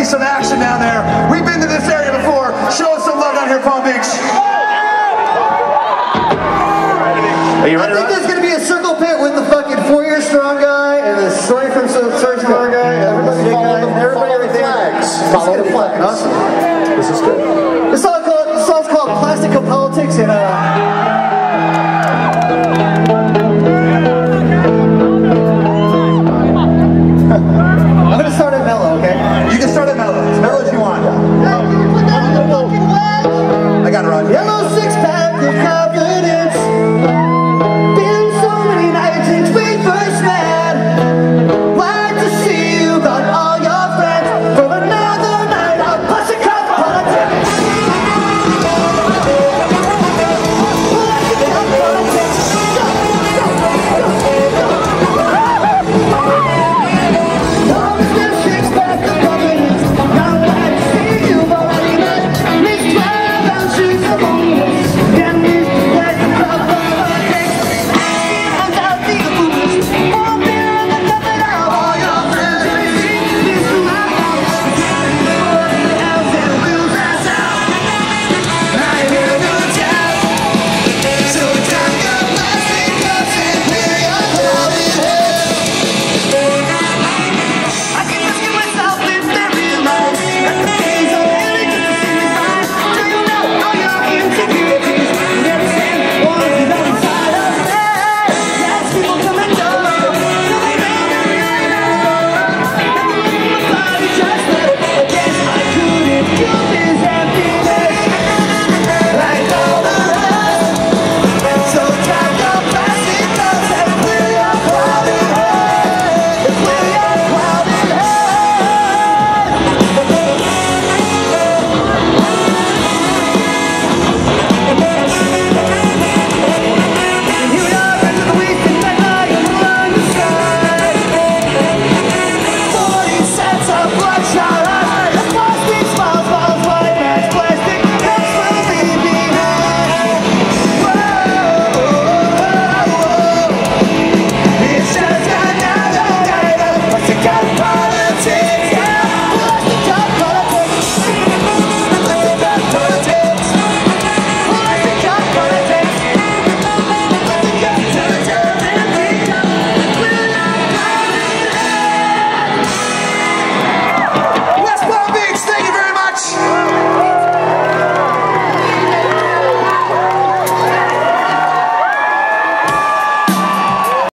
some action down there. We've been to this area before. Show us some love down here, Palm Beach. Are you ready? I think there's going to be a circle pit with the fucking 4-year strong guy and the story from Search Strong guy. Everybody follow the flags. Follow the flags. Awesome. This is good. This song's called Plastical Politics, and I'm going to start at mellow, okay? You can start at mellow. Mellow